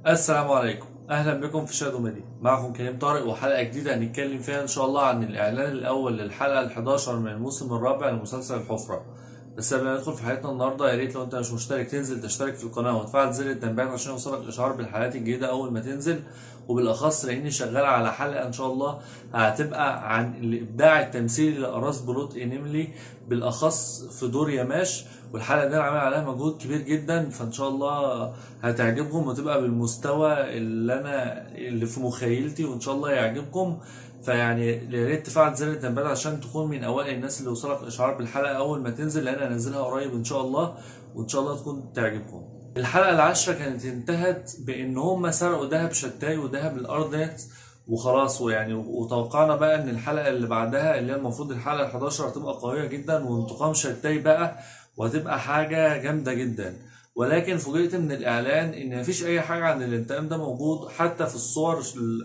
السلام عليكم، اهلا بكم في شادو ميديا. معكم كريم طارق وحلقه جديده هنتكلم فيها ان شاء الله عن الاعلان الاول للحلقه ال11 من الموسم الرابع لمسلسل الحفره. بس قبل ما ندخل في حلقتنا النهارده، يا ريت لو انت مش مشترك تنزل تشترك في القناه وتفعل زر التنبيهات عشان يوصلك اشعار بالحلقات الجديده اول ما تنزل. وبالاخص لاني شغال على حلقه ان شاء الله هتبقى عن الابداع التمثيلي لاراس بلوت انيملي، بالاخص في دور ياماش. والحلقه دي انا عامل عليها مجهود كبير جدا، فان شاء الله هتعجبكم وتبقى بالمستوى اللي في مخيلتي، وان شاء الله يعجبكم. فيعني يا ريت تفعل زر التنبيهات عشان تكون من اوائل الناس اللي يوصلك اشعار بالحلقه اول ما تنزل، لان انا هنزلها قريب ان شاء الله، وان شاء الله تكون تعجبكم. الحلقه العاشره كانت انتهت بان هم سرقوا دهب شتاي ودهب الارضنت وخلاص، ويعني وتوقعنا بقى ان الحلقه اللي بعدها اللي هي المفروض الحلقه ال11 هتبقى قويه جدا وانتقام شتاي بقى، وهتبقى حاجه جامده جدا. ولكن فوجئت من الاعلان ان مفيش اي حاجه عن الانتقام ده موجود، حتى في الصور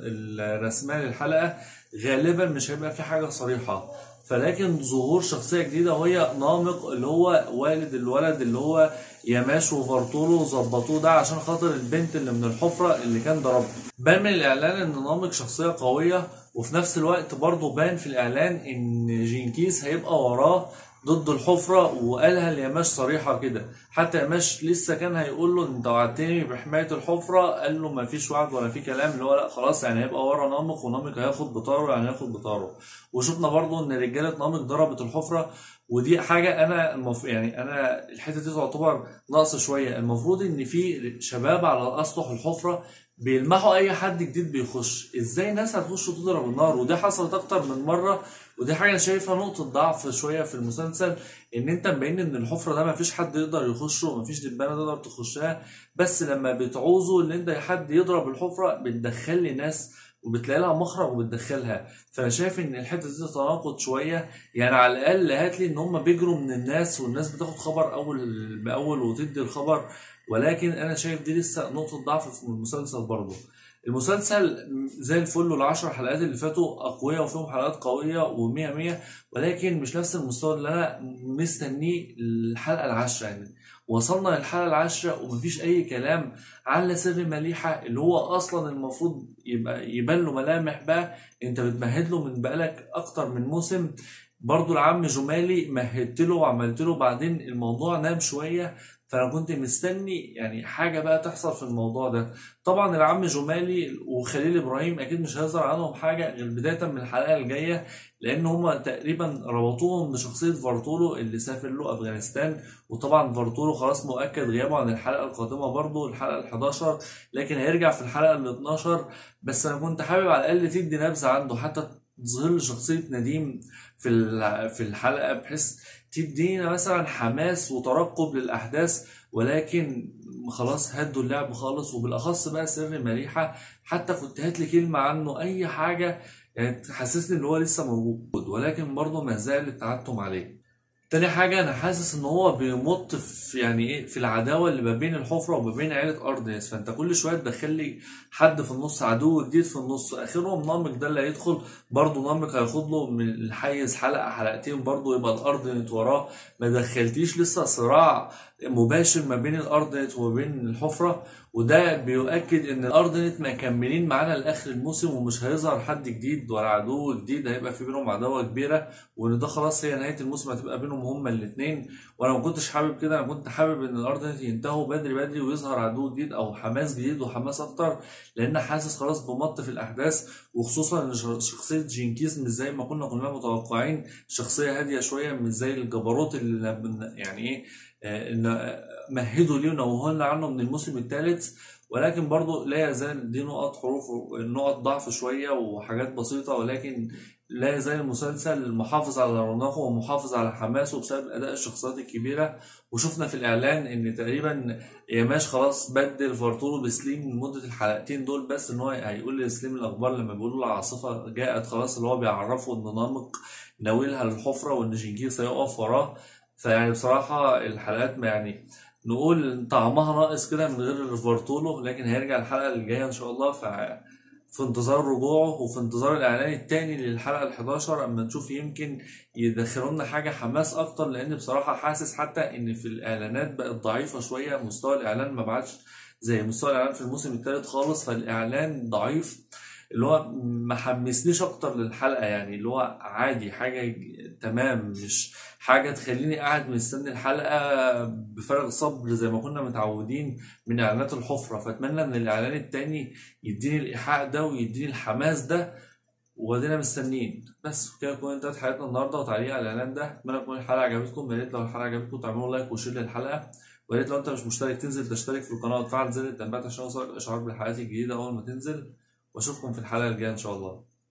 الرسميه للحلقه غالبا مش هيبقى في حاجه صريحه. فلكن ظهور شخصيه جديده وهي نامق، اللي هو والد الولد اللي هو ياماش وفارتولو ظبطوه ده عشان خاطر البنت اللي من الحفره اللي كان ضربها. بان من الاعلان ان نامق شخصيه قويه، وفي نفس الوقت برضه بان في الاعلان ان جينكيز هيبقى وراه ضد الحفرة، وقالها لياماش صريحة كده. حتى ياماش لسه كان هيقول له انت وعدتني بحماية الحفرة، قال له ما فيش وعد ولا في كلام، اللي هو لا خلاص يعني هيبقى ورا نامق، ونامق هياخد بطاره، يعني هياخد بطاره. وشفنا برضو ان رجالة نامق ضربت الحفرة، ودي حاجة انا يعني انا الحتة دي تعتبر ناقصة شوية. المفروض ان في شباب على اسطح الحفرة بيلمحوا اي حد جديد بيخش، ازاي ناس هتخش وتضرب النار؟ وده حصلت اكتر من مرة، ودي حاجه انا شايفها نقطه ضعف شويه في المسلسل، ان انت مبين ان الحفره ده مفيش حد يقدر يخشه، مفيش دبانه تقدر تخشها، بس لما بتعوزوا ان انت حد يضرب الحفره بتدخل لي ناس وبتلاقي لها مخرج وبتدخلها. فانا شايف ان الحته دي تناقض شويه، يعني على الاقل هات لي ان هم بيجروا من الناس والناس بتاخد خبر اول باول وتدي الخبر. ولكن انا شايف دي لسه نقطه ضعف في المسلسل برضه. المسلسل زي الفل، والعشر حلقات اللي فاتوا أقوياء وفيهم حلقات قوية ومية مية، ولكن مش نفس المستوى اللي أنا مستنيه الحلقة العاشرة. يعني وصلنا للحلقة العاشرة ومفيش أي كلام عن سر مليحة، اللي هو أصلا المفروض يبقى يبان له ملامح بقى، أنت بتمهد له من بقالك أكتر من موسم. برضو العم جمالي مهدت له وعملت له، بعدين الموضوع نام شوية، فأنا كنت مستني يعني حاجة بقى تحصل في الموضوع ده. طبعا العم جمالي وخليل ابراهيم اكيد مش هيظهر عنهم حاجه غير بدايه من الحلقه الجايه، لان هما تقريبا ربطوهم بشخصيه فارتولو اللي سافر له افغانستان. وطبعا فارتولو خلاص مؤكد غيابه عن الحلقه القادمه برضه الحلقه ال11، لكن هيرجع في الحلقه ال12. بس انا كنت حابب على الاقل تدي نبذه عنده، حتى تظهر لي شخصيه نديم في الحلقه، بحيث تدينا مثلا حماس وترقب للاحداث. ولكن خلاص هدوا اللعب خالص، وبالاخص بقى سر مليحه، حتى كنت هات لي كلمه عنه اي حاجه يعني تحسسني ان هو لسه موجود، ولكن برضه ما زال التعتم عليه. تاني حاجة أنا حاسس إن هو بيمط في يعني إيه في العداوة اللي ما بين الحفرة وما بين عيلة أرضيس، فأنت كل شوية تدخل لي حد في النص، عدو جديد في النص، آخرهم نامك ده اللي هيدخل. برضه نامك هياخد له من الحيز حلقة حلقتين، برضه يبقى الأرض وراه. ما دخلتيش لسه صراع مباشر ما بين الأرض وما بين الحفرة، وده بيؤكد ان الارض مكملين معانا لاخر الموسم، ومش هيظهر حد جديد ولا عدو جديد، هيبقى في بينهم عداوه كبيره، وان ده خلاص هي نهايه الموسم هتبقى بينهم هما الاثنين. وانا ما كنتش حابب كده، انا كنت حابب ان الارض ينتهوا بدري بدري ويظهر عدو جديد او حماس جديد وحماس اكتر، لان حاسس خلاص بمط في الاحداث. وخصوصا ان شخصيه جينكيز مش زي ما كنا كلنا متوقعين، شخصيه هاديه شويه، مش زي الجبروت اللي يعني ايه ان مهدوا ليه ونوهوا لنا عنه من الموسم الثالث. ولكن برضو لا يزال دي نقط حروف، نقط ضعف شوية وحاجات بسيطة، ولكن لا يزال المسلسل محافظ على رونقه ومحافظ على حماسه بسبب أداء الشخصيات الكبيرة. وشفنا في الإعلان إن تقريبا ياماش خلاص بدل فارتولو بسليم لمدة الحلقتين دول، بس إن هو هيقول لسليم الأخبار لما بيقولوا العاصفة جاءت خلاص، اللي هو بيعرفه إن نامق ناويلها للحفرة وإن جينكيز هيقف وراه. فيعني بصراحة الحلقات ما يعني نقول طعمها ناقص كده من غير فارتولو، لكن هيرجع الحلقة الجاية إن شاء الله. في انتظار رجوعه وفي انتظار الإعلان التاني للحلقة ال11 أما نشوف يمكن يدخلوا لنا حاجة حماس أكتر، لأن بصراحة حاسس حتى إن في الإعلانات بقت ضعيفة شوية، مستوى الإعلان ما بعدش زي مستوى الاعلان في الموسم الثالث خالص، فالاعلان ضعيف، اللي هو ما حمسنيش اكتر للحلقه، يعني اللي هو عادي، حاجه تمام، مش حاجه تخليني قاعد مستني الحلقه بفارغ صبر زي ما كنا متعودين من اعلانات الحفره. فاتمنى ان الاعلان التاني يديني الايحاء ده ويديني الحماس ده، وادينا مستنيين. بس كده تكون انتهت حلقتنا النهارده وتعليق على الاعلان ده. اتمنى تكون الحلقه عجبتكم. يا ريت لو الحلقه عجبتكم تعملوا لايك وشير للحلقه، ويا ريت لو انت مش مشترك تنزل تشترك في القناه وتفعل زر التنبيهات عشان يوصلك اشعار بالحلقات الجديده اول ما تنزل. واشوفكم في الحلقه الجايه ان شاء الله.